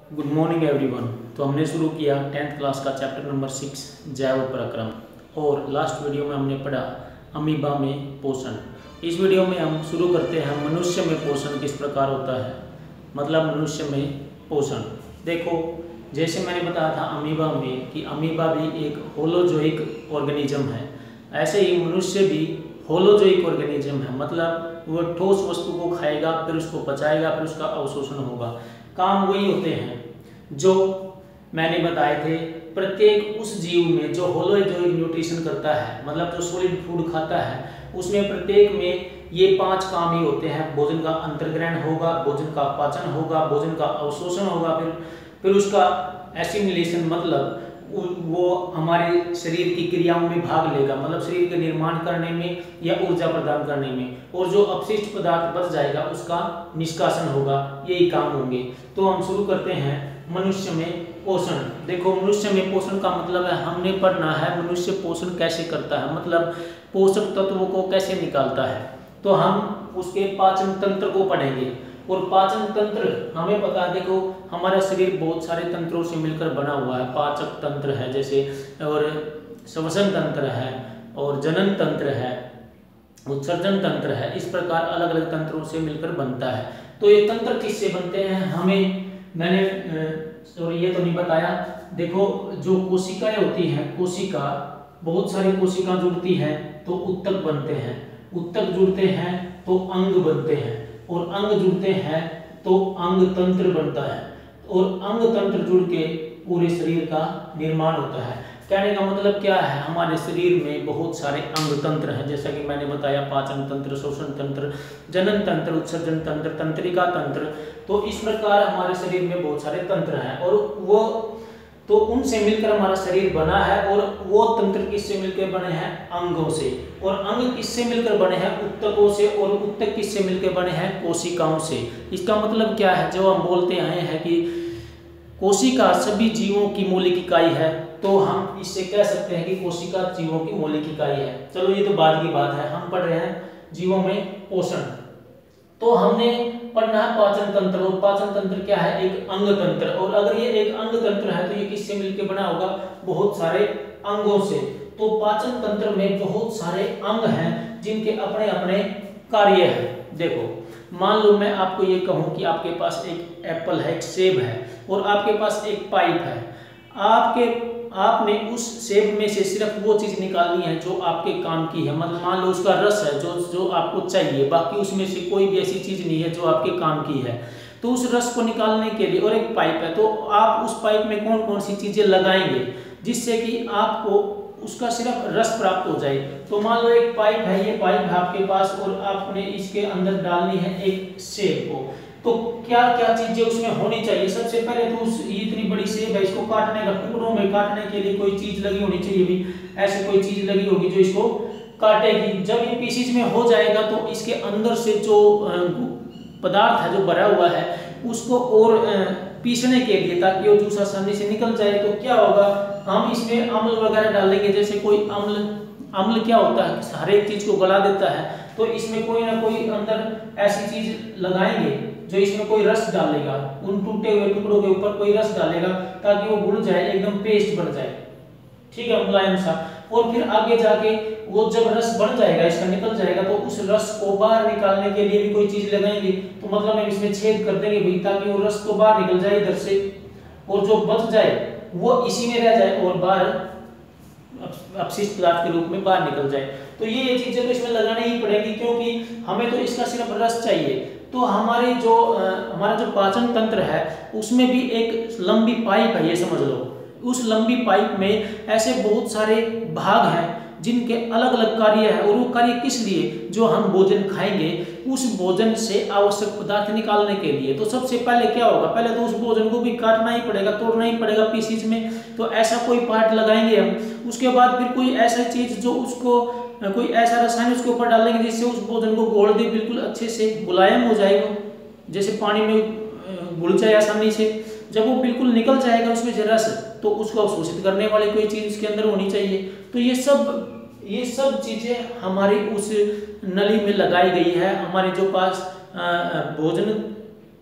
Good morning everyone. तो हमने शुरू किया 10th क्लास का चैप्टर नंबर 6 जैव पराक्रम, और लास्ट वीडियो में हमने पढ़ा अमीबा में पोषण। इस वीडियो में हम शुरू करते हैं मनुष्य में पोषण किस प्रकार होता है, मतलब मनुष्य में पोषण। देखो, जैसे मैंने बताया था अमीबा में कि अमीबा भी एक होलोजोइक ऑर्गेनिज्म है, ऐसे ही मनुष्य भी होलोजोइक ऑर्गेनिज्म है, मतलब वो ठोस वस्तु को खाएगा, फिर उसको पचाएगा, फिर उसका अवशोषण होगा। काम वही होते हैं जो मैंने बताए थे। प्रत्येक उस जीव में जो होलोजोइक न्यूट्रिशन करता है, मतलब जो सॉलिड फूड खाता है, उसमें प्रत्येक में ये 5 काम ही होते हैं। भोजन का अंतर्ग्रहण होगा, भोजन का पाचन होगा, भोजन का अवशोषण होगा, फिर उसका एसिमिलेशन, मतलब वो हमारे शरीर की क्रियाओं में भाग लेगा, मतलब शरीर के निर्माण करने में या ऊर्जा प्रदान करने में, और जो अपशिष्ट पदार्थ बच जाएगा उसका निष्कासन होगा। यही काम होंगे। तो हम शुरू करते हैं मनुष्य में पोषण। देखो, मनुष्य में पोषण का मतलब है, हमने पढ़ना है मनुष्य पोषण कैसे करता है, मतलब पोषक तत्वों को कैसे निकालता है। तो हम उसके पाचन तंत्र को पढ़ेंगे। और पाचन तंत्र हमें पता है, देखो हमारा शरीर बहुत सारे तंत्रों से मिलकर बना हुआ है। पाचक तंत्र है जैसे, और श्वसन तंत्र है, और जनन तंत्र है, उत्सर्जन तंत्र है। इस प्रकार अलग अलग तंत्रों से मिलकर बनता है। तो ये तंत्र किससे बनते हैं, मैंने ये तो नहीं बताया। देखो, जो कोशिकाएं होती हैं, कोशिका बहुत सारी कोशिका जुड़ती हैं तो उत्तक बनते हैं, उत्तक जुड़ते हैं तो अंग बनते हैं, और अंग जुड़ते हैं तो अंग तंत्र बनता है, और अंग तंत्र जुड़ के पूरे शरीर का निर्माण होता है। कहने का मतलब क्या है, हमारे शरीर में बहुत सारे अंग तंत्र हैं, जैसा कि मैंने बताया, पाचन तंत्र, श्वसन तंत्र, जनन तंत्र, उत्सर्जन तंत्र, तंत्रिका तंत्र। तो इस प्रकार हमारे शरीर में बहुत सारे तंत्र हैं, और वो तो उनसे मिलकर हमारा शरीर बना है। और वो तंत्र किससे मिलकर बने हैं, अंगों से। और अंग किससे मिलकर बने हैं, उत्तकों से, और उत्तक किससे मिलकर बने हैं, कोशिकाओं से। इसका मतलब क्या है, जो हम बोलते आए हैं कि कोशिका सभी जीवों की मौलिक इकाई है, तो हम इससे कह सकते हैं कि कोशिका जीवों की मौलिक इकाई है। चलो, ये तो बाद की बात है, हम पढ़ रहे हैं जीवों में पोषण। तो हमने पढ़ना है पाचन तंत्र, और पाचन तंत्र क्या है, एक अंग तंत्र। और अगर ये एक अंग तंत्र है तो ये किससे मिलकर बना होगा, बहुत सारे अंगों से। तो पाचन तंत्र में बहुत सारे अंग हैं जिनके अपने अपने कार्य हैं। देखो, मान लो मैं आपको ये कहूं कि आपके पास एक एप्पल है, एक सेब है, और आपके पास एक पाइप है। आपने उस सेब में से सिर्फ वो चीज निकालनी है जो आपके काम की है, मतलब मान लो उसका रस है जो आपको चाहिए, बाकी उसमें से कोई भी ऐसी चीज नहीं है जो आपके काम की है। तो उस रस को निकालने के लिए, और एक पाइप है, तो आप उस पाइप में कौन कौन सी चीजें लगाएंगे जिससे कि आपको उसका सिर्फ रस प्राप्त हो जाए। तो मान लो एक पाइप है, ये पाइप है आपके पास, और आपने इसके अंदर डालनी है एक सेब को। तो क्या क्या चीजें उसमें होनी चाहिए, सबसे पहले तो इतनी बड़ी सेब है, इसको काटने का, टुकड़ों में काटने के लिए कोई चीज लगी होनी चाहिए भी, ऐसी कोई चीज लगी होगी जो इसको काटेगी। जब ये पीसीज में हो जाएगा तो इसके अंदर से जो पदार्थ है जो भरा हुआ है उसको और पीसने के लिए, ताकि वो जूस आसानी से निकल जाए, तो क्या होगा, हम इसमें अम्ल वगैरह डालेंगे। जैसे कोई अम्ल क्या होता है, हर एक चीज को गला देता है, तो इसमें कोई ना कोई अंदर ऐसी चीज लगाएंगे जो इसमें कोई रस डालेगा, उन टूटे हुए टुकड़ों के ऊपर कोई रस डालेगा, ताकि वो घुल जाए, एकदम पेस्ट बन जाए, ठीक है, मुलायम सा। और फिर आगे जाके वो जब रस बन जाएगा, इसका निकल जाएगा, तो उस रस को बाहर निकालने के लिए भी कोई चीज लगाएंगे। तो मतलब हम इसमें छेद कर देंगे भाई, ताकि वो रस तो बाहर निकल जाए इधर से, और जो बच जाए वो इसी में रह जाए और बाहर अपशिष्ट पदार्थ के रूप में बाहर निकल जाए। तो ये चीजें तो इसमें लगानी ही पड़ेगी, क्योंकि हमें तो इसका सिर्फ रस चाहिए। तो हमारा जो पाचन तंत्र है उसमें भी एक लंबी पाइप है, ये समझ लो। उस लंबी पाइप में ऐसे बहुत सारे भाग हैं जिनके अलग अलग कार्य है, और वो कार्य किस लिए, जो हम भोजन खाएंगे उस भोजन से आवश्यक पदार्थ निकालने के लिए। तो सबसे पहले क्या होगा, पहले तो उस भोजन को भी काटना ही पड़ेगा, तोड़ना ही पड़ेगा पीसीज में। तो ऐसा कोई पार्ट लगाएंगे हम, उसके बाद फिर कोई ऐसा चीज जो उसको, कोई ऐसा रसायन उसके ऊपर डालेंगे जिससे उस भोजन को घोल दे, बिल्कुल अच्छे से मुलायम हो जाएगा, जैसे पानी में घुल जाए आसानी से। जब वो बिल्कुल निकल जाएगा उसमें से रस, तो उसको अवशोषित करने वाली कोई चीज उसके अंदर होनी चाहिए। तो ये सब चीजें हमारी उस नली में लगाई गई है। हमारे जो पास भोजन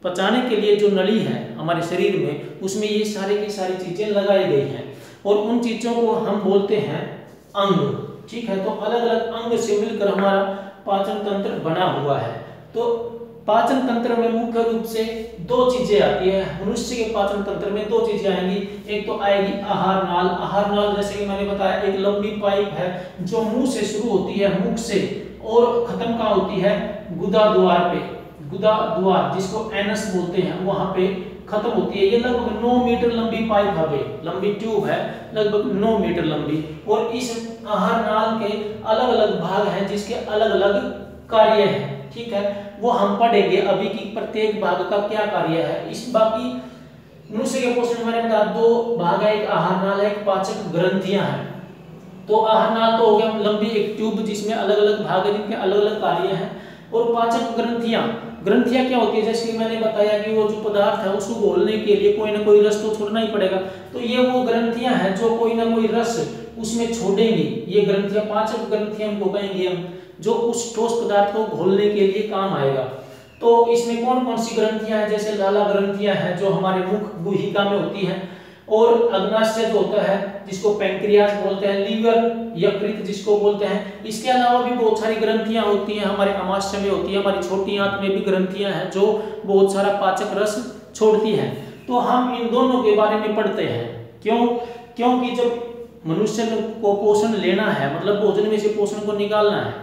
पचाने के लिए जो नली है हमारे शरीर में, उसमें ये सारी की सारी चीजें लगाई गई हैं और उन चीजों को हम बोलते हैं अंग। ठीक है, तो अलग अलग अंग से मिलकर हमारा पाचन तंत्र बना हुआ है। तो पाचन तंत्र में मुख्य रूप से दो चीजें आती है। मनुष्य के पाचन तंत्र में दो चीजें आएंगी। एक तो आएगी आहार नाल। आहार नाल जैसे कि मैंने बताया एक लंबी पाइप है जो मुंह से शुरू होती है, मुख से, और खत्म कहाँ होती है, गुदा द्वार पे। गुदा द्वार जिसको एनस बोलते हैं, वहां पे खत्म होती है। ये लगभग 9 मीटर लंबी पाइप है भाई, लंबी ट्यूब है, लगभग 9 मीटर लंबी। और इस आहार नाल के अलग अलग भाग हैं जिसके अलग अलग कार्य हैं। ठीक है, वो हम पढ़ेंगे अभी की प्रत्येक भाग का क्या कार्य है। इस बाकी मनुष्य के पोषण में बता दो भाग है, एक आहार नाल है, एक पाचक ग्रंथियां हैं। तो आहार नाल तो हो गया लंबी एक ट्यूब जिसमें अलग अलग भाग है जिनके अलग अलग कार्य हैं। और पाचक ग्रंथियां, ग्रंथियां क्या होती है, जैसे कि मैंने बताया कि वो जो पदार्थ है उसको घोलने के लिए कोई ना कोई रस तो छोड़ना ही पड़ेगा। तो ये वो ग्रंथियां हैं जो कोई ना कोई रस उसमें छोड़ेंगी। ये ग्रंथियां, पाचक ग्रंथियां हमको कहेंगे हम, जो उस ठोस पदार्थ को घोलने के लिए काम आएगा। तो इसमें कौन कौन सी ग्रंथियां हैं, जैसे लाला ग्रंथियां हैं जो हमारे मुख गुहिका में होती हैं, और अग्नाशय जो होता है जिसको पैंक्रियास बोलते हैं, लीवर यकृत जिसको बोलते हैं। इसके अलावा भी बहुत सारी ग्रंथियां होती हैं, हमारे आमाशय में होती है, हमारी छोटी आंत में भी ग्रंथियां हैं जो बहुत सारा पाचक रस छोड़ती हैं। तो हम इन दोनों के बारे में पढ़ते हैं। क्यों? क्योंकि जब मनुष्य को पोषण लेना है, मतलब भोजन में से पोषण को निकालना है,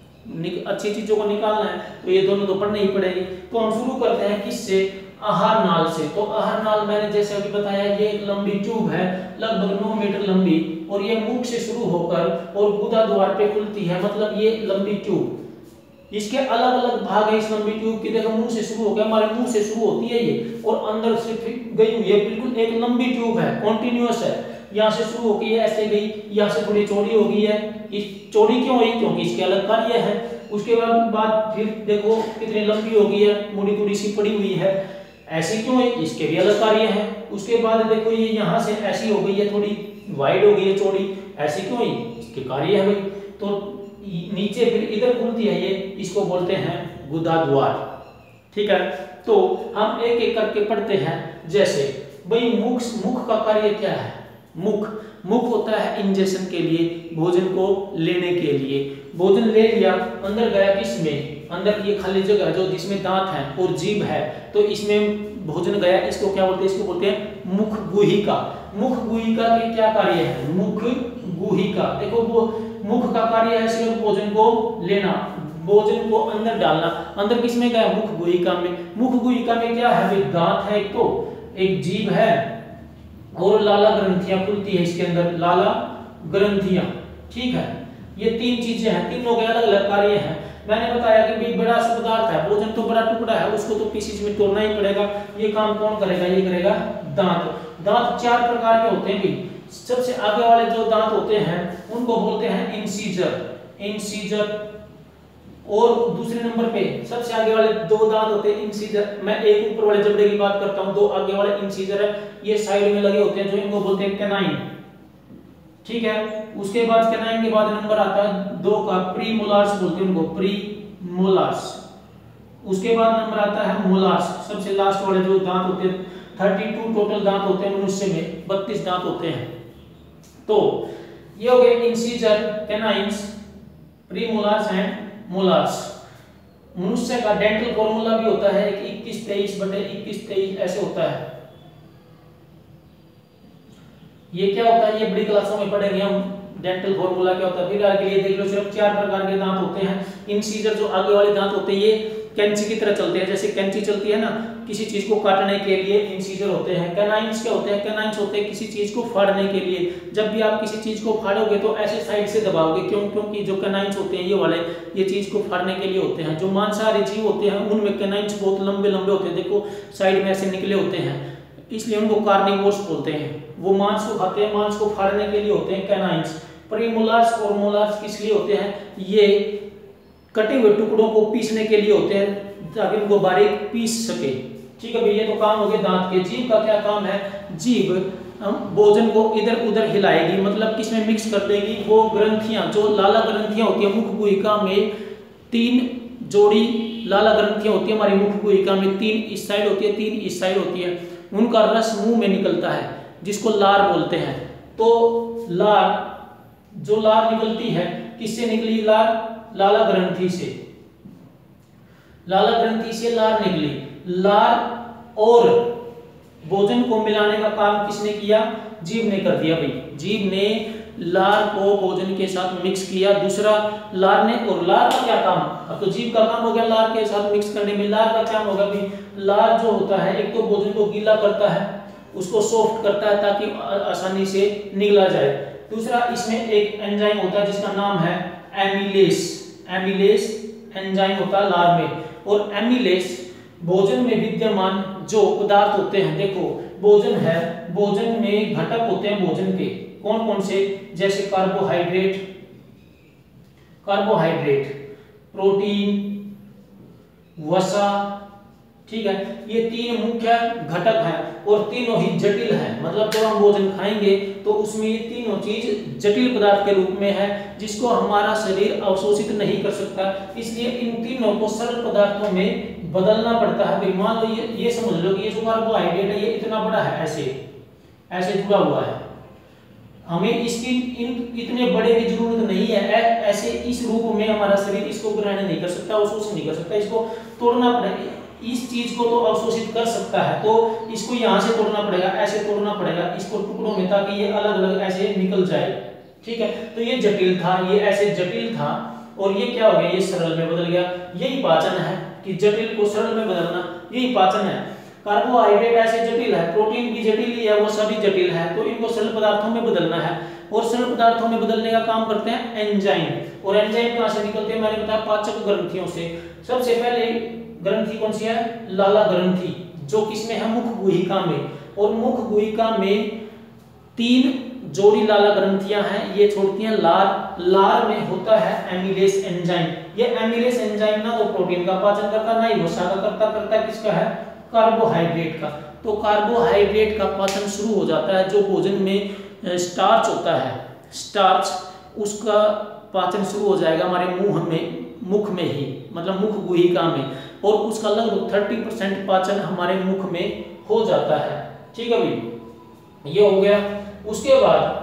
अच्छी चीजों को निकालना है, तो ये दोनों तो पढ़ने ही पड़ेगी। तो हम शुरू करते हैं किससे, आहार नाल से। तो आहार नाल मैंने जैसे अभी बताया ये एक लंबी ट्यूब है, लगभग 9 मीटर लंबी, और ये मुख से शुरू होकर और गुदा द्वार पे खुलती है, मतलब ये लंबी ट्यूब। इसके अलग अलग भाग है इस लंबी ट्यूब की। देखो मुंह से शुरू होकर, हमारे मुंह से शुरू होती है ये, और अंदर से गई हुई है, बिल्कुल एक लंबी ट्यूब है, कॉन्टिन्यूअस है। यहाँ से शुरू होगी है, ऐसे गई, यहाँ से थोड़ी चौड़ी हो गई है। इस चौड़ी क्यों हुई, क्योंकि इसके अलग कार्य है। उसके बाद फिर देखो कितनी लंबी हो गई है, मुड़ी तुड़ी सी पड़ी हुई है, ऐसी क्यों है, इसके भी अलग कार्य है। उसके बाद देखो ये यहाँ से ऐसी हो गई है, थोड़ी वाइड हो गई है, चौड़ी, ऐसी क्यों है, इसके कार्य है भाई। तो नीचे फिर इधर खुलती है ये, इसको बोलते हैं गुदा द्वार। ठीक है, तो हम एक एक करके पढ़ते हैं। जैसे भाई मुख का कार्य क्या है, मुख होता है इंजेक्शन के लिए, भोजन को लेने के लिए। भोजन ले लिया, अंदर गया किसमें, अंदर की खाली जगह जो जिसमें दांत है और जीभ है, तो इसमें भोजन गया, इसको क्या बोलते हैं, इसको बोलते हैं मुख गुहिका। मुख गुहिका के क्या कार्य है, मुख गुहिका, देखो वो मुख का कार्य है सिर्फ भोजन को लेना, भोजन को अंदर डालना। अंदर किसमें गया, मुख गुहिका में। मुख गुहिका में क्या है, दांत है, तो एक जीभ है और लाला ग्रंथियां खुलती है इसके अंदर, लाला ग्रंथियां। ठीक है, ये तीन चीजें हैं, तीनों के अलग अलग कार्य हैं। मैंने बताया कि भाई बड़ा सा पदार्थ है, भोजन तो बड़ा टुकड़ा है, उसको तो पीसेज में तोड़ना ही पड़ेगा। ये काम कौन करेगा, ये करेगा दांत। दांत 4 प्रकार के होते हैं भाई। सबसे आगे वाले जो दांत होते हैं उनको बोलते हैं इंसीजर, और दूसरे नंबर पे सबसे आगे वाले 2 दांत होते हैं इंसीजर। मैं एक ऊपर वाले जबड़े की बात करता हूं, 2 आगे वाले इंसीजर है, ये साइड में लगे होते हैं, जो इनको बोलते हैं कैनाइन। ठीक है, उसके बाद कैनाइन के बाद नंबर आता है 2 का, प्रीमोलार्स बोलते हैं उनको, प्रीमोलार्स। उसके बाद नंबर आता है मोलार्स, सबसे लास्ट वाले जो दांत होते हैं। 32 टोटल दांत होते हैं मनुष्य में, 32 दांत होते हैं। तो ये हो गए incisors, canines, premolars and molars. मनुष्य का डेंटल फॉर्मूला भी होता है 21-23/21-23 ऐसे होता है। ये क्या होता है, ये बड़ी क्लासों में पढ़ेंगे हम, डेंटल फॉर्मूला क्या होता है। फिर आगे ये देख लो, सिर्फ 4 प्रकार के दांत होते हैं। इंसीजर जो आगे वाले दांत होते हैं ये कैंची की तरह चलते हैं, जैसे कैंची चलती है ना किसी चीज को काटने के लिए, इंसीजर होते हैं। कैनाइन्स क्या होते हैं, कैनाइन्स होते हैं किसी चीज को फाड़ने के लिए। जब भी आप किसी चीज को फाड़ोगे तो ऐसे साइड से दबाओगे, क्योंकि जो कैनाइन्स होते हैं ये वाले, ये चीज को फाड़ने के लिए होते हैं। जो मांसाहारी जीव होते हैं उनमें कैनाइन्स बहुत लंबे लंबे होते हैं, देखो साइड में ऐसे निकले होते हैं, इसलिए उनको कार्निवोर्स बोलते हैं। वो मांस को खाते हैं, मांस को फाड़ने के लिए होते हैं कैनाइन्स। प्रीमोलार्स और मोलार्स किस लिए होते हैं, ये कटे हुए टुकड़ों को पीसने के लिए होते हैं, ताकि उनको बारीक पीस सके। ठीक है भैया, ये तो काम हो गए दांत के। जीभ का क्या काम है, जीभ हम भोजन को इधर उधर हिलाएगी, मतलब किसमें मिक्स कर देगी। वो ग्रंथियां जो लाला ग्रंथियां होती है मुख गुहिका में, 3 जोड़ी लाला ग्रंथियां होती है हमारी मुख गुहिका में, 3 इस साइड होती है 3 इस साइड होती है, उनका रस मुंह में निकलता है जिसको लार बोलते हैं। तो लार, जो लार निकलती है किससे निकली लार? लाला ग्रंथि से, लाला ग्रंथि से लार निकली। लार और भोजन को मिलाने का काम किसने किया? जीभ ने कर दिया भाई। जीभ ने लार को भोजन के साथ मिक्स किया। दूसरा लार ने, और लार का क्या काम? अब तो जीभ का काम हो गया लार के साथ मिक्स करने में। लार का काम होगा भाई, लार जो होता है एक तो भोजन को गीला करता है, उसको सॉफ्ट करता है ताकि आसानी से निगला जाए। दूसरा इसमें एक एंजाइम होता है जिसका नाम है एमिलेस। एमिलेस एंजाइम होता है लार में। और एमिलेस भोजन में विद्यमान जो पदार्थ होते हैं, देखो भोजन है, भोजन में घटक होते हैं भोजन के, कौन कौन से? जैसे कार्बोहाइड्रेट, कार्बोहाइड्रेट, प्रोटीन, वसा, ठीक है, ये 3 मुख्य घटक हैं और तीनों ही जटिल हैं। मतलब जब हम भोजन खाएंगे तो उसमें ये तीनों चीज जटिल पदार्थ के रूप में है जिसको हमारा शरीर अवशोषित नहीं कर सकता। इसलिए इन तीनों को सरल पदार्थों में बदलना पड़ता है। मान लो ये समझ लो कि ये जो कार्बोहाइड्रेट है ये इतना बड़ा है, ऐसे ऐसे जुड़ा हुआ है, हमें इसकी इतने बड़े की जरूरत नहीं है। ऐसे इस रूप में हमारा शरीर इसको ग्रहण नहीं कर सकता, अवशोषित नहीं कर सकता, इसको तोड़ना पड़ेगा। इस चीज को तो अवशोषित कर सकता है तो इसको यहाँ से तोड़ना पड़ेगा, ऐसे तोड़ना पड़ेगा इसको टुकड़ों में ताकि ये अलग अलग ऐसे निकल जाए। ठीक है, तो ये जटिल था, ये ऐसे जटिल था और ये क्या हो गया? ये सरल में बदल गया। यही पाचन है कि जटिल को सरल में बदलना, यही पाचन है। कार्बोहाइड्रेट ऐसे जटिल है, प्रोटीन भी जटिल ही है, वो सभी जटिल है, तो इनको सरल पदार्थों में बदलना है। और सरल पदार्थों में बदलने का काम करते हैं एंजाइम। और एंजाइम कहां से निकलते हैं? मैंने बताया पाचक ग्रंथियों से। सबसे पहले ग्रंथि कौन सी है? लाला ग्रंथि, जो किसमें है? मुख गुहिका में। और मुख गुहिका में 3 जोड़ी लाला ग्रंथियां हैं, ये छोड़ती हैं लार। लार में होता है एमिलेस एंजाइम। ये एमिलेस एंजाइम ना तो प्रोटीन का पाचन करता, ना ही वसा का करता है किसका है? कार्बोहाइड्रेट का। तो कार्बोहाइड्रेट का पाचन शुरू हो जाता है। जो भोजन में स्टार्च होता है, स्टार्च, उसका पाचन शुरू हो जाएगा हमारे मुख में ही, मतलब मुख गुहिका में, और उसका लगभग 30% पाचन हमारे मुख में हो जाता है। ठीक है भाई, ये हो गया। उसके बाद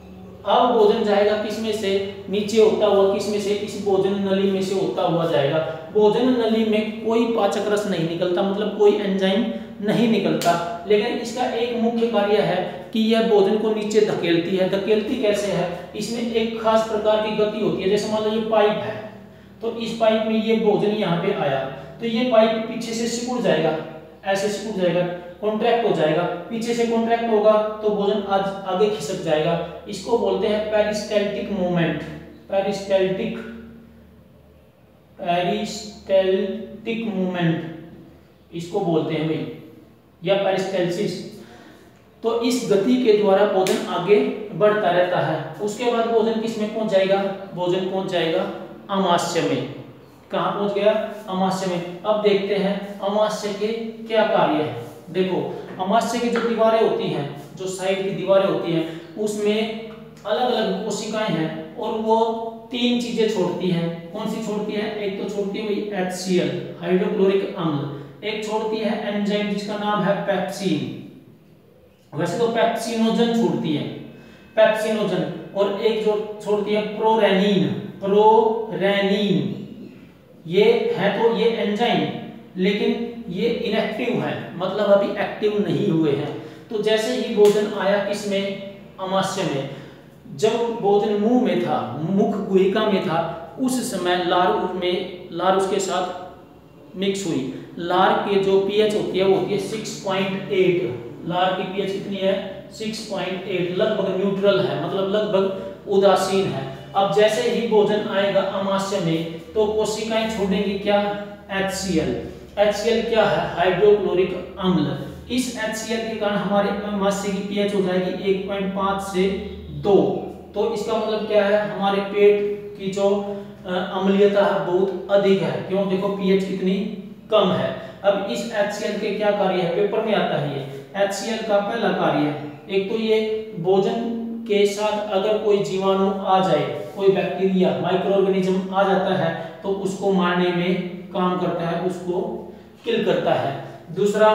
अब भोजन जाएगा किसमें से? नीचे होता हुआ, किसमें से? इस भोजन नली में से होता हुआ जाएगा। भोजन नली में कोई पाचक रस नहीं निकलता, मतलब कोई एंजाइम नहीं निकलता, लेकिन इसका एक मुख्य कार्य है कि यह भोजन को नीचे धकेलती है। धकेलती कैसे है? इसमें एक खास प्रकार की गति होती है। जैसे मान लो ये पाइप है, तो इस पाइप में ये भोजन यहाँ पे आया, तो ये पाइप पीछे से सिकुड़ जाएगा, ऐसे सिकुड़ जाएगा, कॉन्ट्रैक्ट हो जाएगा। पीछे से कॉन्ट्रैक्ट होगा तो भोजन आगे खिसक जाएगा। इसको बोलते हैं पेरिस्टैल्टिक मूवमेंट। पेरिस्टैल्टिक मूवमेंट इसको बोलते हैं भाई, या पेरिस्टैल्सिस। तो इस गति के द्वारा भोजन आगे बढ़ता रहता है। उसके बाद भोजन किस में पहुंच जाएगा? भोजन पहुंच जाएगा अमाशय में। कहां पहुंच गया? अमाशय में। अब देखते हैं अमाशय के क्या कार्य है। देखो, अमाशय की जो दीवारें होती हैं, जो साइड की दीवारें होती हैं, उसमें अलग अलग कोशिकाएं हैं और वो 3 चीजें छोड़ती हैं। कौन सी छोड़ती है? एक तो छोड़ती है HCl, हाइड्रोक्लोरिक अम्ल। एक छोड़ती है एंजाइम जिसका नाम है पेप्सिन, वैसे तो पेप्सिनोजन छोड़ती है, पेप्सिनोजन। और एक जो छोड़ती है प्रोरेनिन। प्रोरेनिन ये है तो ये एंजाइम, लेकिन ये इनएक्टिव है, मतलब अभी एक्टिव नहीं हुए हैं। तो जैसे ही भोजन आया किसमें? अमाशय में। जब भोजन मुंह में था, मुख गुहिका में था, उस समय लार उसके साथ मिक्स हुई। लार के जो पीएच होती है वो होती है 6.8। लार की पीएच कितनी है? 6.8, लगभग न्यूट्रल है, मतलब लगभग उदासीन है। अब जैसे ही भोजन आएगा अमाशय में तो कोशिकाएं छोड़ेंगी क्या? HCl। HCl क्या है? हाइड्रोक्लोरिक अम्ल। इस HCl के कारण हमारे अमाशय की पीएच हो जाएगी 1.5 से 2। तो इसका मतलब क्या है? हमारे पेट की जो अम्लीयता है बहुत अधिक है। क्यों? देखो पीएच कितनी कम है। अब इस HCl के क्या कार्य है? पेपर में आता है ये। HCl का पहला कार्य, एक तो ये भोजन के साथ अगर कोई जीवाणु आ जाए, कोई बैक्टीरिया, माइक्रो ऑर्गेनिज्म आ जाता है तो उसको मारने में काम करता है, उसको किल करता है। दूसरा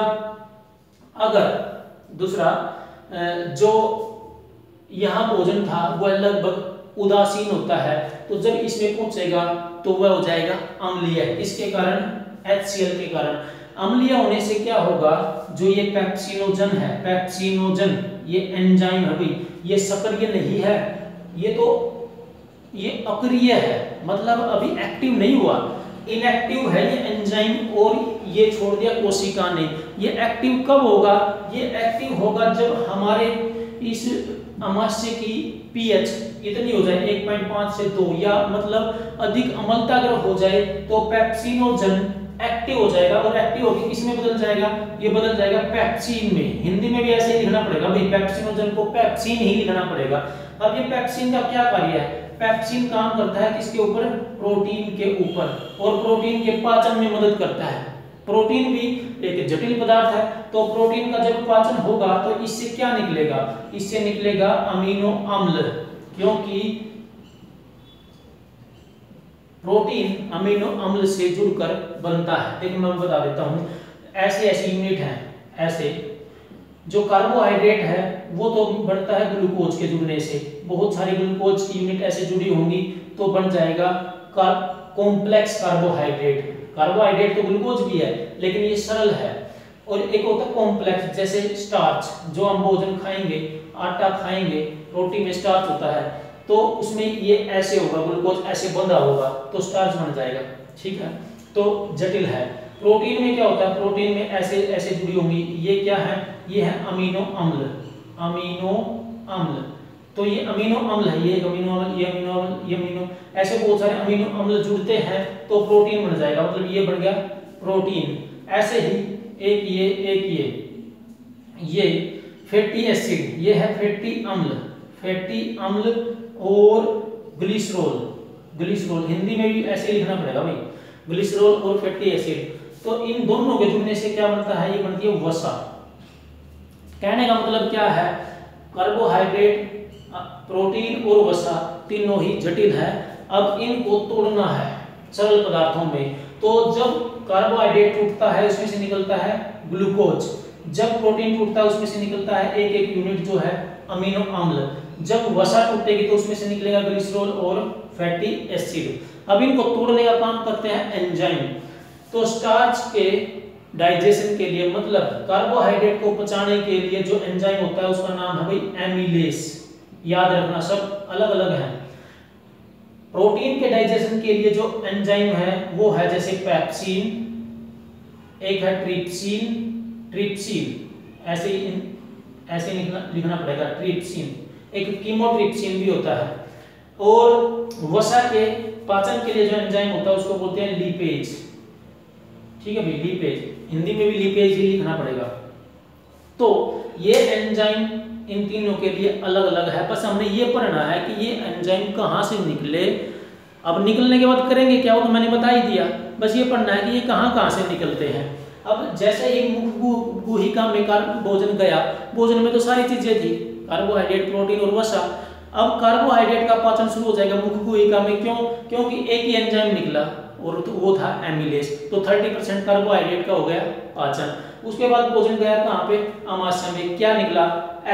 जो यहाँ भोजन था वह लगभग उदासीन होता है, तो जब इसमें पहुंचेगा तो वह हो जाएगा अम्लीय। इसके कारण HCl के कारण अम्लीय होने से क्या होगा, जो ये पेप्सिनोजन है, पेप्सिनोजन ये एंजाइम है भाई, ये सक्रिय नहीं है, ये अक्रिय है, मतलब अभी एक्टिव नहीं हुआ, इनएक्टिव है ये एंजाइम, और ये छोड़ दिया कोशिका ने। ये एक्टिव कब होगा, ये एक्टिव होगा जब हमारे इस अमाशय की pH इतनी हो जाए 1.5 से 2, या मतलब अधिक अम्लता अगर हो जाए तो पेप्सिनोजन एक्टिव हो जाएगा, और एक्टिव होकर किसमें बदल जाएगा, ये बदल जाएगा पेप्सिन में। हिंदी में भी ऐसे ही लिखना पड़ेगा भाई, पेप्सिनोजन को पेप्सिन ही लिखना पड़ेगा। अब ये पेप्सिन का क्या कार्य है, पेप्सिन काम करता है किसके ऊपर, प्रोटीन के ऊपर, और प्रोटीन के पाचन में मदद करता है। प्रोटीन भी एक जटिल पदार्थ है, तो प्रोटीन का जब पाचन होगा तो इससे क्या निकलेगा, इससे निकलेगा अमीनो अम्ल, क्योंकि प्रोटीन अमीनो अम्ल से जुड़कर बनता है। लेकिन मैं बता देता हूं, ऐसे यूनिट हैं, ऐसे जो कार्बोहाइड्रेट है वो तो बनता है ग्लूकोज के जुड़ने से, बहुत सारी ग्लूकोज की यूनिट ऐसे जुड़ी होंगी तो बन जाएगा कॉम्प्लेक्स कार्बोहाइड्रेट। कार्बोहाइड्रेट तो ग्लूकोज भी है लेकिन ये सरल है, और एक होता है कॉम्प्लेक्स, जैसे स्टार्च, जो हम भोजन खाएंगे, आटा खाएंगे, रोटी में स्टार्च होता है, तो उसमें ये ऐसे होगा, ग्लूकोज ऐसे बंधा होगा तो स्टार्च बन जाएगा, ठीक है, तो जटिल है। प्रोटीन में क्या होता है, प्रोटीन में ऐसे ऐसे जुड़ी होंगी, ये क्या है, ये है अमीनो अम्ल, अमीनो अम्ल, तो ये अमीनो अम्ल है, ये अमीनो अम्ल, ये अमीनो अम्ल, ये अमीनो, ऐसे बहुत सारे अमीनो अम्ल जुड़ते हैं तो प्रोटीन बन जाएगा, मतलब ये बन गया प्रोटीन। ऐसे ही ये फैटी एसिड, ये है फैटी अम्ल और ग्लिसरॉल, हिंदी में भी ऐसे लिखना पड़ेगा भाई, ग्लिसरॉल और फैटी एसिड, तो इन दोनों के जुड़ने से क्या बनता है, ये बनती है वसा। कहने का मतलब क्या है, कार्बोहाइड्रेट, प्रोटीन और वसा तीनों ही जटिल है, अब इनको तोड़ना है सरल पदार्थों में। तो जब कार्बोहाइड्रेट टूटता है उसमें से निकलता है ग्लूकोज, जब प्रोटीन टूटता है उसमें से निकलता है एक एक यूनिट जो है अमीनो अम्ल, जब वसा टूटेगी तो उसमें से निकलेगा ग्लिसरॉल और फैटी एसिड। अब इनको तोड़ने का काम करते हैं एंजाइम। तो स्टार्च के डाइजेशन के लिए, मतलब कार्बोहाइड्रेट को पचाने के लिए जो एंजाइम होता है उसका नाम है भाई एमिलेस, याद रखना, सब अलग अलग हैं। प्रोटीन के डाइजेशन के लिए जो एंजाइम है वो है जैसे पेप्सिन, एक है ट्रिप्सिन, ऐसे लिखना पड़ेगा ट्रिप्सिन, एक कीमोट्रिप्सिन भी होता है, और वसा के पाचन के लिए जो एंजाइम होता है उसको बोलते हैं लिपेज, ठीक है भाई, लिपेज, हिंदी में भी लिपेज ही लिखना पड़ेगा। तो ये एंजाइम इन तीनों के लिए अलग अलग है, बस हमने ये पढ़ना है कि ये एंजाइम कहाँ से निकले। अब निकलने के बाद करेंगे क्या, वो तो मैंने बता ही दिया, बस ये पढ़ना है कि ये कहाँ से निकलते हैं। अब जैसे ही मुख गुहिका में भोजन गया, भोजन में तो सारी चीजें थी, कार्बोहाइड्रेट, प्रोटीन और वसा। अब कार्बोहाइड्रेट का पाचन शुरू हो जाएगा मुख गुहिका में, क्यों, क्योंकि एक ही एंजाइम निकला और तो वो था एमिलेस, तो 30% कार्बोहाइड्रेट का हो गया पाचन। उसके बाद भोजन गया कहाँ पे, अमाशय में, क्या निकला,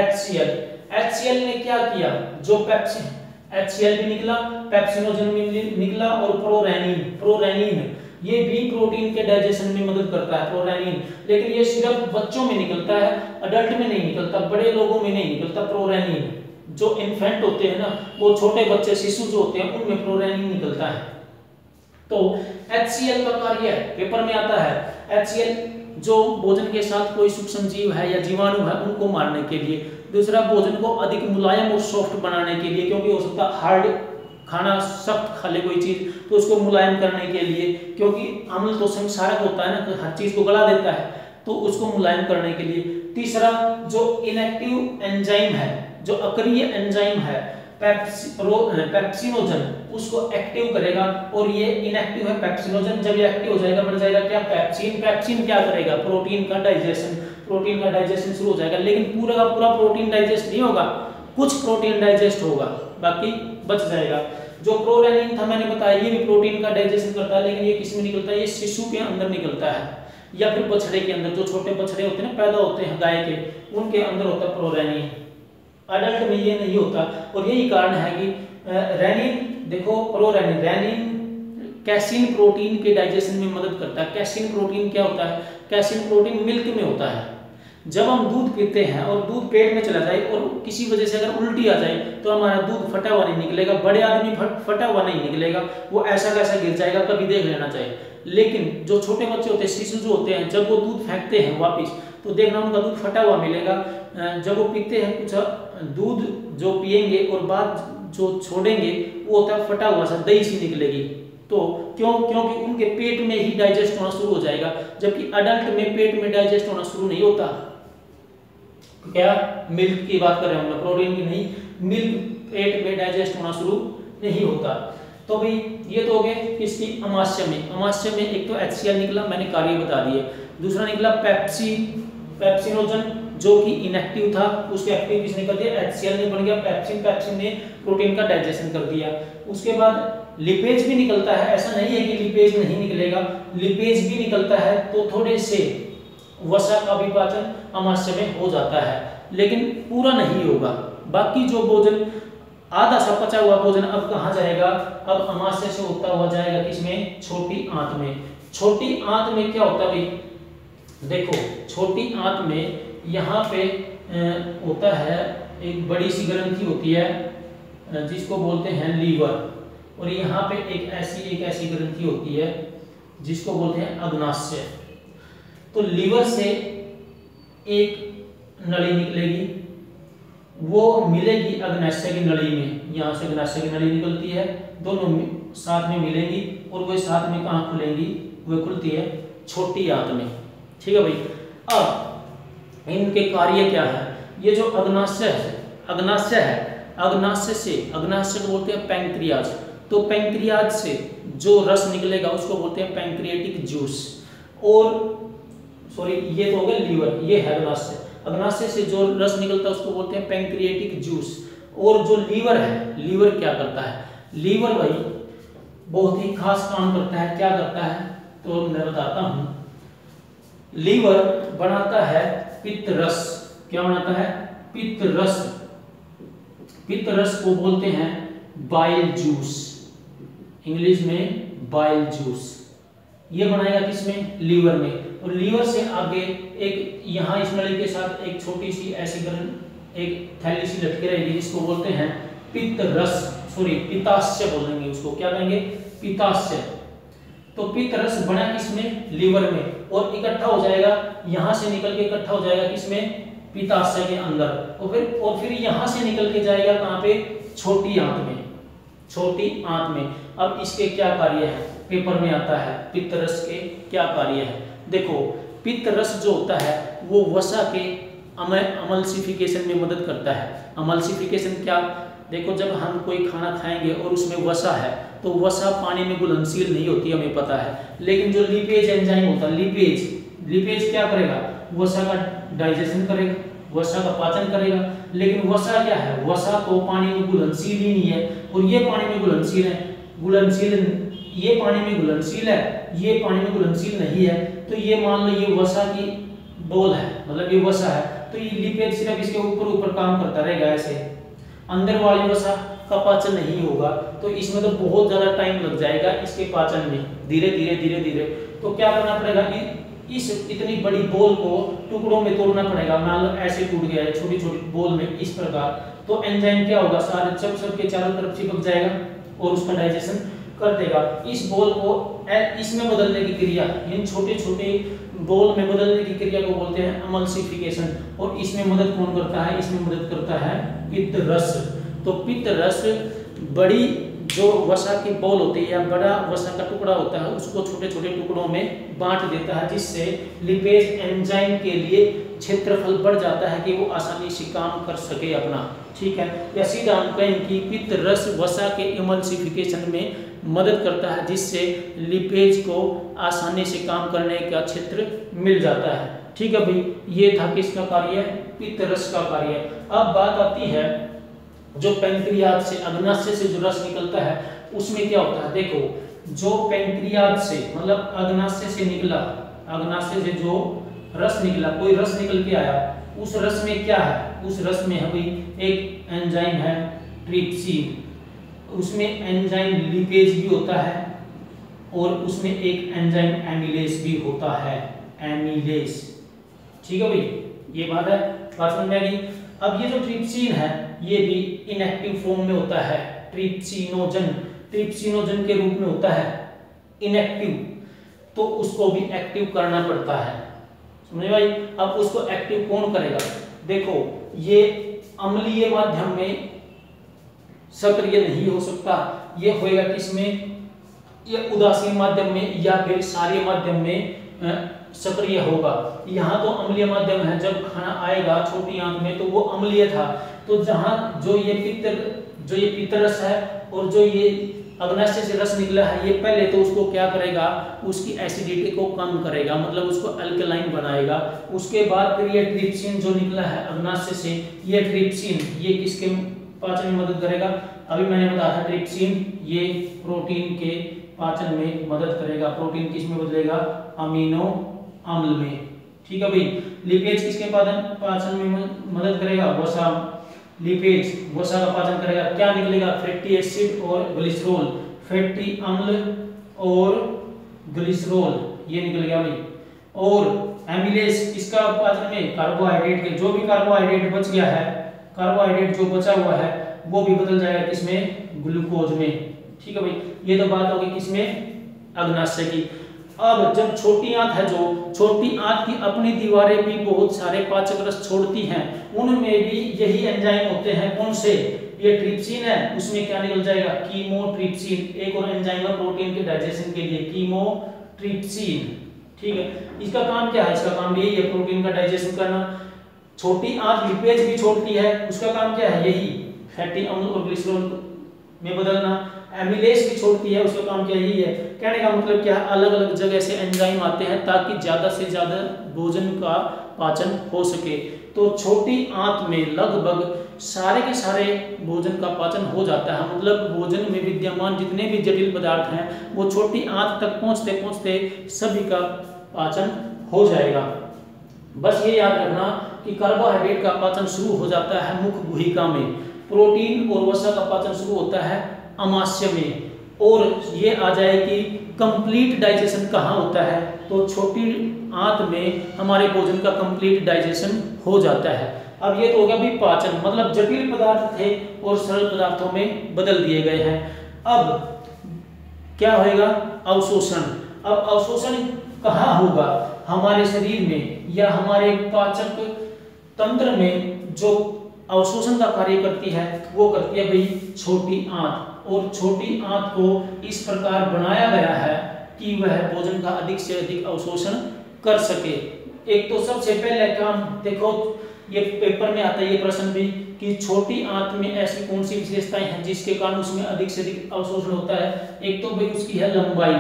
HCl ने क्या किया, जो HCl भी निकला, पेप्सिनोजन भी निकला, और प्रोरेनिन ये भी प्रोटीन के डाइजेशन में मदद करता है, प्रोरेनिन, लेकिन ये सिर्फ बच्चों में निकलता है, अडल्ट में नहीं निकलता, बड़े लोगों में नहीं निकलता। प्रोरेनिन जो इन्फेंट होते हैं ना, वो छोटे बच्चे, शिशु जो होते हैं, उनमें प्रोरेनिन निकलता है। तो HCl का कार्य पेपर में आता है, HCl जो भोजन के साथ कोई सूक्ष्म जीव है या जीवाणु है उनको मारने के लिए, दूसरा भोजन को अधिक मुलायम और सॉफ्ट बनाने के लिए, क्योंकि हो सकता है हार्ड खाना, सख्त खा ले कोई चीज तो उसको मुलायम करने के लिए, क्योंकि अम्ल तो संक्षारक होता है ना, हर चीज को गला देता है, तो उसको मुलायम करने के लिए। तीसरा जो इनएक्टिव एंजाइम है, जो अक्रिय एंजाइम है पेप्सिनोजन, उसको एक्टिव करेगा, और ये इनएक्टिव है पेप्सिनोजन, जब ये एक्टिव हो जाएगा बन जाएगा क्या, पेप्सिन क्या करेगा, प्रोटीन का डाइजेशन शुरू हो जाएगा। लेकिन पूरा का पूरा प्रोटीन डाइजेस्ट नहीं होगा, कुछ प्रोटीन डाइजेस्ट होगा, बाकी बच जाएगा। जो प्रोरेनिन था मैंने बताया ये भी प्रोटीन का डाइजेशन करता है, लेकिन ये किस में निकलता है, ये शिशु के अंदर निकलता है या फिर बछड़े के अंदर, जो छोटे बछड़े होते हैं ना पैदा होते हैं गाय के, उनके अंदर होता है प्रोरेनिन। अडल्ट में ये नहीं होता और यही कारण है कि रेनिन, देखो प्रोरेनिन, रेनिन कैसीन प्रोटीन के डाइजेशन में मदद करता है। कैसीन प्रोटीन क्या होता है, कैसीन प्रोटीन मिल्क में होता है। जब हम दूध पीते हैं और दूध पेट में चला जाए और किसी वजह से अगर उल्टी आ जाए तो हमारा दूध फटा हुआ नहीं निकलेगा, बड़े आदमी फटा हुआ नहीं निकलेगा, वो ऐसा कैसा गिर जाएगा, कभी देख लेना चाहिए। लेकिन जो छोटे बच्चे होते हैं, शिशु जो होते हैं, जब वो दूध फेंकते हैं वापिस तो देखना उनका दूध फटा हुआ मिलेगा। जब वो पीते हैं कुछ दूध जो पिएंगे और बाद जो छोड़ेंगे वो होता है फटा हुआ सा, दही सी निकलेगी। तो क्योंकि उनके पेट में ही डाइजेस्ट होना शुरू हो जाएगा, जबकि अडल्ट में पेट में डाइजेस्ट होना शुरू नहीं होता। क्या मिल्क की बात कर रहे हैं हम, प्रोटीन की नहीं, मिल्क पेट में डाइजेस्ट होना शुरू नहीं होता। तो भाई ये तो हो गए किसकी, अमाशय में। अमाशय में एक तो HCl निकला, मैंने कार्य बता दिए। दूसरा निकला पेप्सिनोजन जो कि इनएक्टिव था, उसके एक्टिव किसने कर दिया, HCl ने बन गया पेप्सिन, पेप्सिन ने प्रोटीन का डाइजेशन कर दिया। उसके बाद लिपेज भी निकलता है, ऐसा नहीं है कि लिपेज नहीं निकलेगा, लिपेज भी निकलता है। तो थोड़े से वसा का भी पाचन अमाशय में हो जाता है, लेकिन पूरा नहीं होगा। बाकी जो भोजन आधा सा पचा हुआ भोजन अब कहाँ जाएगा, अब अमाशय से होता हुआ जाएगा किसमें, छोटी आंत में। छोटी आंत में क्या होता है भाई, देखो छोटी आंत में यहाँ पे होता है एक बड़ी सी ग्रंथि होती है जिसको बोलते हैं लीवर, और यहाँ पे एक ऐसी ग्रंथि होती है जिसको बोलते हैं अग्नाशय। तो लीवर से एक नली निकलेगी, वो मिलेगी अग्नाशय की नली में, यहाँ से अग्नाशय की नली निकलती है, दोनों साथ में मिलेंगी और वो साथ में कहाँ खुलेंगी, वो खुलती है छोटी आंत में। ठीक है भाई। अब इनके कार्य क्या है, ये जो अग्नाशय है, अग्नाशय को बोलते हैं पैंक्रियाज। तो पैंक्रियाज से जो रस निकलेगा उसको बोलते हैं पैंक्रियाटिक जूस। और सॉरी ये तो हो गया लीवर, ये है अग्नाशय। अग्नाशय से जो रस निकलता है उसको बोलते हैं पैंक्रियाटिक जूस। और जो लीवर है, लीवर क्या करता है, लीवर भाई बहुत ही खास काम करता है। क्या करता है तो मैं बताता हूं। लीवर बनाता है पित्त रस। क्या बनाता है, पित्त रस। पित्त रस को बोलते हैं बाइल जूस, इंग्लिश में बाइल जूस। ये बनाएगा किसमें, लीवर में। और लीवर से आगे एक यहाँ इस नली के साथ एक छोटी सी ऐसी एक थैली सी लटकी रहेगी जिसको बोलते हैं पित्त रस, सॉरी पित्ताशय बोलेंगे उसको, क्या कहेंगे, पित्ताशय। तो पित्त रस बना किसमें, लीवर में, और इकट्ठा हो जाएगा, यहाँ से निकल के इकट्ठा हो जाएगा किसमें, पित्ताशय के अंदर। और फिर यहाँ से निकल के जाएगा कहाँ पे, छोटी आंत में, छोटी आंत में। अब इसके क्या कार्य है, पेपर में आता है पित्त रस के क्या कार्य है। देखो पित्त रस जो होता है वो वसा के अमल्सिफिकेशन में मदद करता है। अमल्सिफिकेशन क्या, देखो जब हम कोई खाना खाएंगे और उसमें वसा है तो वसा पानी में घुलनशील नहीं होती, हमें पता है। लेकिन जो लिपेज एंजाइम होता है, लिपेज क्या करेगा, वसा का डाइजेशन करेगा, वसा का पाचन करेगा। लेकिन वसा क्या है, वसा तो पानी में घुलनशील ही नहीं है, और ये पानी में घुलनशील है, ये पानी में घुलनशील है, ये पानी में घुलनशील नहीं है। तो ये मान लो ये वसा की बोल है, मतलब ये वसा है, तो ये लिपेज सिर्फ इसके ऊपर काम करता रहेगा, ऐसे अंदर वाली वसा का पाचन नहीं होगा। तो इसमें तो बहुत ज्यादा टाइम लग जाएगा इसके पाचन में, धीरे धीरे। तो क्या करना पड़ेगा, इस इतनी बड़ी बोल को टुकड़ों में तोड़ना पड़ेगा। मान लो ऐसे टूट गया है छोटी छोटी बोल में इस प्रकार, तो एंजाइम क्या होगा, सारे सब के चारों तरफ चिपक जाएगा और उसका डाइजेशन कर देगा। इस बोल को इसमें बदलने की क्रिया, इन छोटे छोटे बोल में बदलने की क्रिया को बोलते हैं अमल्सिफिकेशन। और इसमें मदद कौन करता है, इसमें मदद करता है पित्त रस। तो पित्त रस बड़ी जो वसा की बोल होती है या बड़ा वसा का टुकड़ा होता है उसको छोटे छोटे टुकड़ों में बांट देता है, जिससे लिपेज एंजाइम के लिए क्षेत्रफल बढ़ जाता है कि वो आसानी से काम कर सके अपना। ठीक है, या सीधा हम कहें कि पित्त रस वसा के इमल्सिफिकेशन में मदद करता है, जिससे लिपेज को आसानी से काम करने का क्षेत्र मिल जाता है। ठीक है भाई, ये था किसका कार्य, पित्त रस का कार्य। अब बात आती है जो पैंक्रियाज से, अग्नाशय से जो रस निकलता है उसमें क्या होता है, देखो जो पैंक्रियाज से मतलब अग्नाशय से निकला, अग्नाशय से जो रस निकला, कोई रस निकल के आया, उस रस में क्या है, उस रस में अभी एक एंजाइम है ट्रिप्सिन, उसमें एंजाइम लिपेज भी होता है और उसमें एक एंजाइम एमिलेज भी होता है, एमिलेज। ठीक है भाई, ये बात है, बात समझ में आ गई। अब ये जो ट्रिप्सिन है ये भी इनएक्टिव फॉर्म में होता है, ट्रिप्सिनोजन, ट्रिप्सिनोजन के रूप में होता है इनएक्टिव, तो उसको भी एक्टिव करना पड़ता है, समझे भाई। अब उसको एक्टिव कौन करेगा, देखो ये अम्लीय माध्यम में सक्रिय नहीं हो सकता, ये होएगा किसमें, ये उदासीन माध्यम में या फिर क्षारीय माध्यम में सक्रिय होगा। यहाँ तो अम्लीय माध्यम है, जब खाना आएगा छोटी आंत में तो वो अम्लीय था, तो जहाँ जो ये पित्तरस है और जो ये अग्नाशय से रस निकला है, ये पहले तो उसको क्या करेगा, उसकी एसिडिटी को कम करेगा, मतलब उसको अल्कलाइन बनाएगा। उसके बाद फिर ये ट्रिप्सिन जो निकला है अग्नाशय से, ये ट्रिप्सिन ये किसके पाचन में मदद करेगा, अभी मैंने बताया था ट्रिप्सिन ये प्रोटीन के पाचन में मदद करेगा, प्रोटीन किस में बदलेगा, अमीनो अम्ल में। ठीक है भाई, लिपेज किसके पाचन में मदद करेगा, वसा, लिपेज वसा का पाचन करेगा, क्या निकलेगा, फैटी एसिड और ग्लिसरॉल, फैटी अम्ल और ग्लिसरॉल ये निकल गया भाई। और एमिलेज किसका पाचन में, कार्बोहाइड्रेट के, जो भी कार्बोहाइड्रेट बच गया है, कार्बोहाइड्रेट जो बचा हुआ है वो भी बदल जाएगा किसमें, ग्लूकोज में। ठीक है भाई, ये तो बात होगी किसमें, अग्नाशय की। अब जब छोटी आंत है, जो छोटी आंत की अपनी दीवारें भी बहुत सारे पाचक रस छोड़ती हैं, उनमें भी यही एंजाइम होते हैं, कौन से, ये ट्रिप्सिन है, उसमें क्या निकल जाएगा, कीमोट्रिप्सिन, एक और एंजाइम है प्रोटीन के डाइजेशन के लिए, कीमोट्रिप्सिन। ठीक है, इसका काम क्या है, इसका काम यही है प्रोटीन का डाइजेशन करना। छोटी आंत लिपेज भी छोड़ती है, उसका काम क्या है, यही फैटी अम्ल और ग्लिसरॉल में बदलना। एमिलेज भी छोड़ती है, उसका काम क्या यही है। कहने का मतलब क्या है, अलग अलग जगह से एंजाइम आते हैं ताकि ज्यादा से ज्यादा भोजन का पाचन हो सके। तो छोटी आंत में लगभग सारे के सारे भोजन का पाचन हो जाता है, मतलब भोजन में विद्यमान जितने भी जटिल पदार्थ हैं वो छोटी आंत तक पहुंचते पहुंचते सभी का पाचन हो जाएगा। बस ये याद रखना कि कार्बोहाइड्रेट का पाचन शुरू हो जाता है मुख गुहिका में, प्रोटीन और वसा का पाचन शुरू होता है अमाशय में, और ये आ जाए कि कंप्लीट डाइजेशन कहाँ होता है, तो छोटी आंत में हमारे भोजन का कंप्लीट डाइजेशन हो जाता है। अब ये तो हो गया भी पाचन, मतलब जटिल पदार्थ थे और सरल पदार्थों में बदल दिए गए हैं। अब क्या होगा, अवशोषण। अब अवशोषण कहाँ होगा, हमारे शरीर में या हमारे पाचक तंत्र में जो अवशोषण का कार्य करती है वो करती है भाई छोटी आंत। और छोटी आंत को इस प्रकार बनाया गया है कि वह भोजन का अधिक से अधिक अवशोषण कर सके। एक तो सबसे पहले काम देखो, ये पेपर में आता है ये प्रश्न भी कि छोटी आंत में ऐसी कौन सी विशेषताएं हैं जिसके कारण उसमें अधिक से अधिक अवशोषण होता है। एक तो भाई उसकी है लंबाई,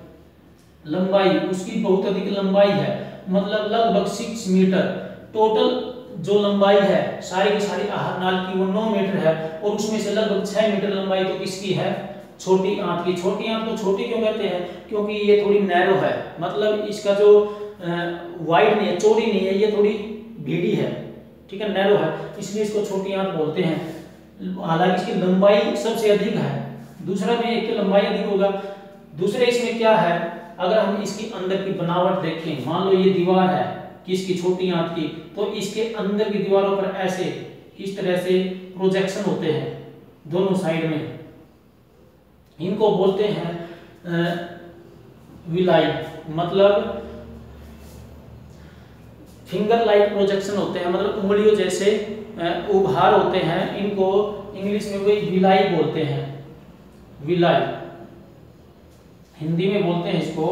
लंबाई उसकी बहुत अधिक लंबाई है, मतलब लगभग 6 मीटर टोटल जो लंबाई है सारी की सारी आहार नाल की वो 9 मीटर है, और उसमें से लगभग 6 मीटर लंबाई तो किसकी है, छोटी आंत की। छोटी आंत को छोटी क्यों कहते हैं, क्योंकि ये थोड़ी नैरो है, मतलब इसका जो वाइड नहीं है, चौड़ी नहीं है, ये थोड़ी भीड़ी है, ठीक है, नैरो है, इसलिए इसको छोटी आंत बोलते हैं। हालांकि इसकी लंबाई सबसे अधिक है, दूसरा भी एक की लंबाई अधिक होगा। दूसरे इसमें क्या है, अगर हम इसकी अंदर की बनावट देखें, मान लो ये दीवार है किसकी, छोटी आंत की, तो इसके अंदर की दीवारों पर ऐसे इस तरह से प्रोजेक्शन होते हैं दोनों साइड में, इनको बोलते हैं विलाई, मतलब फिंगर लाइक प्रोजेक्शन होते हैं, मतलब उंगलियों जैसे उभार होते हैं, इनको इंग्लिश में वही विलाई बोलते हैं, विलाई, हिंदी में बोलते हैं इसको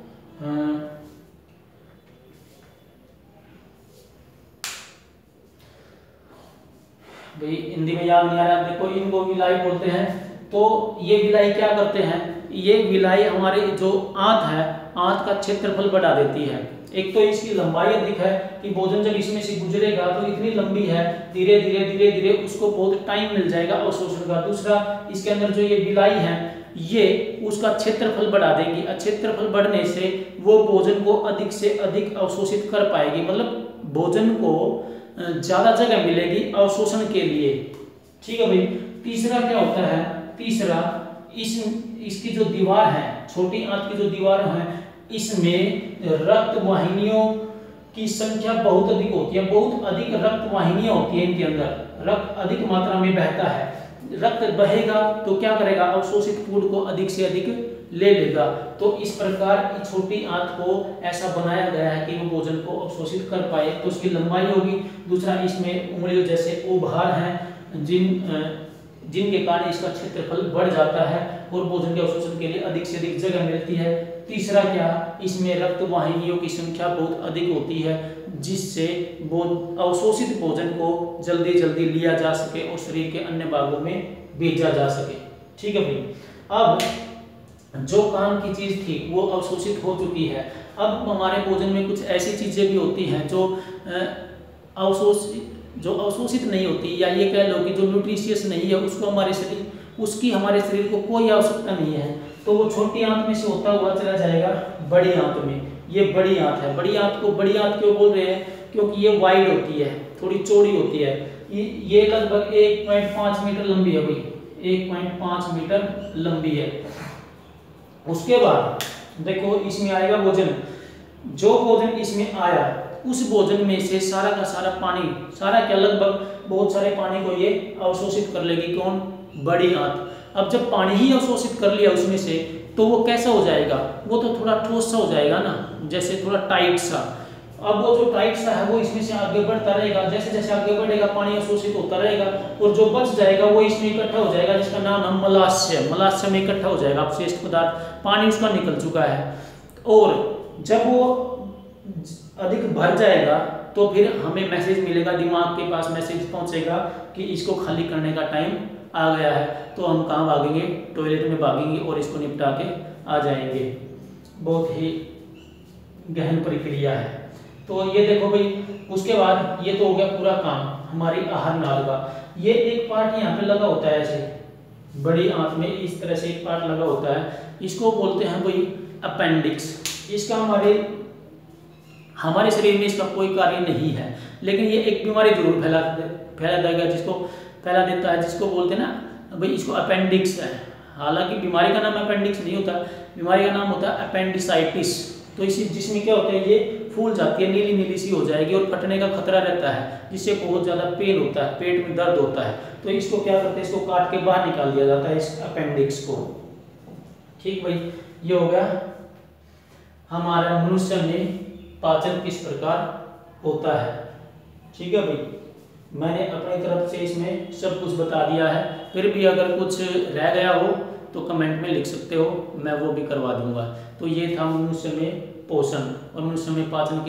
भाई हिंदी में याद नहीं आ रहा, देखो इनको विलाई बोलते हैं। तो ये विलाई क्या करते हैं, ये विलाई हमारे जो आंत है, आंत का क्षेत्रफल बढ़ा देती है। एक तो इसकी लंबाई अधिक है कि भोजन जब इसमें से गुजरेगा तो इतनी लंबी है, धीरे धीरे उसको बहुत टाइम मिल जाएगा अवशोषण का। दूसरा, इसके अंदर जो ये बिलाई है ये उसका क्षेत्रफल बढ़ा देगी, क्षेत्रफल बढ़ने से वो भोजन को अधिक से अधिक अवशोषित कर पाएगी, मतलब भोजन को ज्यादा जगह मिलेगी अवशोषण के लिए। ठीक है भाई। तीसरा क्या होता है, तीसरा इसकी जो दीवार है, छोटी आंत की जो दीवार है, इसमें रक्त वाहिनियों की संख्या बहुत अधिक होती है, बहुत अधिक रक्त वाहिनियां होती है इनके अंदर, रक्त अधिक मात्रा में बहता है। रक्त बहेगा तो क्या करेगा, अवशोषित फूड को अधिक से अधिक ले लेगा। तो इस प्रकार छोटी आंत को ऐसा बनाया गया है कि वो भोजन को अवशोषित कर पाए, तो उसकी लंबाई होगी। दूसरा, इसमें उंगलियों जैसे उभार हैं जिनके कारण इसका क्षेत्रफल बढ़ जाता है और भोजन के अवशोषण के लिए अधिक से अधिक जगह मिलती है। तीसरा क्या, इसमें रक्त वाहिनियों की संख्या बहुत अधिक होती है जिससे अवशोषित भोजन को जल्दी जल्दी लिया जा सके और शरीर के अन्य भागों में भेजा जा सके। ठीक है भाई। अब जो काम की चीज थी वो अवशोषित हो चुकी है। अब हमारे भोजन में कुछ ऐसी चीजें भी होती हैं जो अवशोषित नहीं होती, या ये कह लो कि जो न्यूट्रिशियस नहीं है, उसकी हमारे शरीर को कोई आवश्यकता नहीं है, तो वो छोटी आंत में से होता हुआ चला जाएगा बड़ी आंत में। ये बड़ी आंत है। बड़ी आंत को बड़ी आंत क्यों बोल रहे हैं, क्योंकि ये वाइड होती है, थोड़ी चौड़ी होती है। ये लगभग 1.5 मीटर लंबी है भाई, 1.5 मीटर लंबी है। उसके बाद देखो इसमें आएगा भोजन। जो भोजन इसमें आया उस भोजन में से सारा का सारा पानी, सारा क्या लगभग बहुत सारे पानी को ये अवशोषित कर लेगी। कौन, बड़ी आंत। अब जब पानी ही अवशोषित कर लिया उसमें से, तो वो कैसा हो जाएगा, वो तो थोड़ा ठोस सा हो जाएगा ना, जैसे थोड़ा टाइट सा। अब वो जो टाइट सा है वो इसमें से आगे बढ़ता रहेगा, जैसे जैसे आगे बढ़ेगा पानी अवशोषित होता रहेगा और जो बच जाएगा वो इसमें इकट्ठा हो जाएगा, जिसका नाम है मलाशय। मलाशय में इकट्ठा हो जाएगा अपशिष्ट पदार्थ, पानी उसका निकल चुका है। और जब वो अधिक भर जाएगा तो फिर हमें मैसेज मिलेगा, दिमाग के पास मैसेज पहुंचेगा कि इसको खाली करने का टाइम आ गया है। तो हम कहाँ भागेंगे, टॉयलेट में भागेंगे और इसको निपटा के आ जाएंगे। बहुत ही गहन प्रक्रिया है। तो ये देखो भाई, उसके बाद ये तो हो गया पूरा काम हमारी आहार नाल का। ये एक पार्ट यहाँ पे लगा होता है, ऐसे बड़ी आंत में इस तरह से एक पार्ट लगा होता है, इसको बोलते हैं भाई अपेंडिक्स। इसका हमारे शरीर में इसका कोई कार्य नहीं है, लेकिन ये एक बीमारी जरूर फैला देगा, फैला देता है, जिसको बोलते हैं ना भाई इसको अपेंडिक्स है। हालांकि बीमारी का नाम अपेंडिक्स नहीं होता, बीमारी का नाम होता है अपेंडिसाइटिस। तो इसी जिसमें क्या होता है, ये फूल जाती है, नीली नीली सी हो जाएगी और फटने का खतरा रहता है, जिससे बहुत ज़्यादा पेन होता है, पेट में दर्द होता है। तो इसको क्या करते हैं, इसको काट के बाहर निकाल दिया जाता है, इस अपेंडिक्स को। ठीक भाई, ये हो गया हमारा मनुष्य में पाचन किस प्रकार होता है। ठीक है भाई, मैंने अपनी तरफ से इसमें सब कुछ बता दिया है। फिर भी अगर कुछ रह गया हो तो कमेंट में लिख सकते हो, मैं वो भी करवा दूंगा। तो ये था मनुष्य में पोषण और मनुष्य में पाचन।